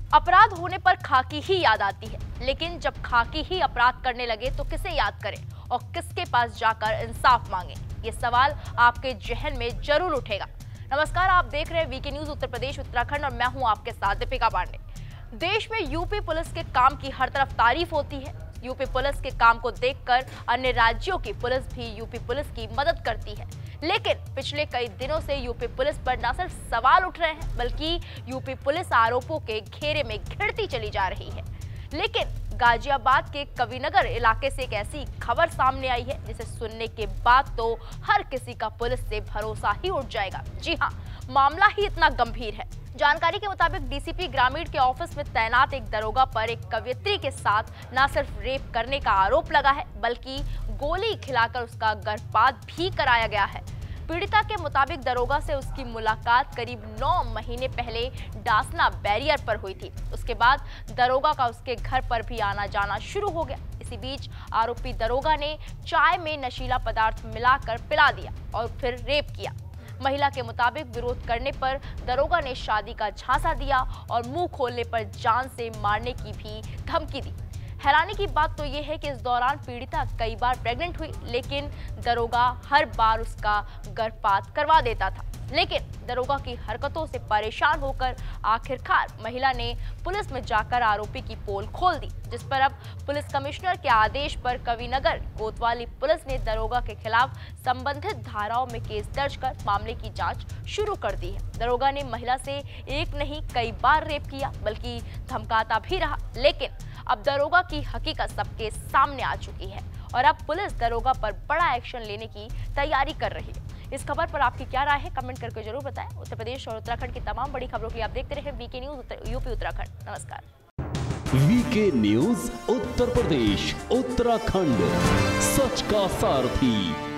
अपराध होने पर खाकी ही याद आती है, लेकिन जब खाकी ही अपराध करने लगे तो किसे याद करें और किसके पास जाकर इंसाफ मांगे, ये सवाल आपके जहन में जरूर उठेगा। नमस्कार, आप देख रहे हैं वीके न्यूज उत्तर प्रदेश उत्तराखंड और मैं हूं आपके साथ दीपिका पांडे। देश में यूपी पुलिस के काम की हर तरफ तारीफ होती है। यूपी पुलिस के काम को देखकर अन्य राज्यों की पुलिस भी यूपी पुलिस की मदद करती है, लेकिन पिछले कई दिनों से यूपी पुलिस पर न सिर्फ सवाल उठ रहे हैं, बल्कि यूपी पुलिस आरोपों के घेरे में घिरती चली जा रही है। लेकिन गाजियाबाद के कविनगर इलाके से एक ऐसी खबर सामने आई है जिसे सुनने के बाद तो हर किसी का पुलिस से भरोसा ही उठ जाएगा। जी हाँ, मामला ही इतना गंभीर है। जानकारी के मुताबिक डीसीपी ग्रामीण के ऑफिस में तैनात एक दरोगा पर एक कवयित्री के साथ न सिर्फ रेप करने का आरोप लगा है, बल्कि गोली खिलाकर उसका गर्भपात भी कराया गया है। पीड़िता के मुताबिक दरोगा से उसकी मुलाकात करीब 9 महीने पहले डासना बैरियर पर हुई थी। उसके बाद दरोगा का उसके घर पर भी आना जाना शुरू हो गया। इसी बीच आरोपी दरोगा ने चाय में नशीला पदार्थ मिलाकर पिला दिया और फिर रेप किया। महिला के मुताबिक विरोध करने पर दरोगा ने शादी का झांसा दिया और मुंह खोलने पर जान से मारने की भी धमकी दी। हैरानी की बात तो यह है कि इस दौरान पीड़िता कई बार प्रेग्नेंट हुई, लेकिन दरोगा हर बार उसका गर्भपात करवा देता था। लेकिन दरोगा की हरकतों से परेशान होकर आखिरकार महिला ने पुलिस में जाकर आरोपी की पोल खोल दी, जिस पर अब पुलिस कमिश्नर के आदेश पर कविनगर कोतवाली पुलिस ने दरोगा के खिलाफ संबंधित धाराओं में केस दर्ज कर मामले की जांच शुरू कर दी है। दरोगा ने महिला से एक नहीं कई बार रेप किया, बल्कि धमकाता भी रहा, लेकिन अब दरोगा की हकीकत सबके सामने आ चुकी है और अब पुलिस दरोगा पर बड़ा एक्शन लेने की तैयारी कर रही है। इस खबर पर आपकी क्या राय है, कमेंट करके जरूर बताएं। उत्तर प्रदेश और उत्तराखंड की तमाम बड़ी खबरों के लिए आप देखते रहे वीके न्यूज यूपी उत्तराखंड। नमस्कार। वीके न्यूज उत्तर प्रदेश उत्तराखंड, सच का सारथी।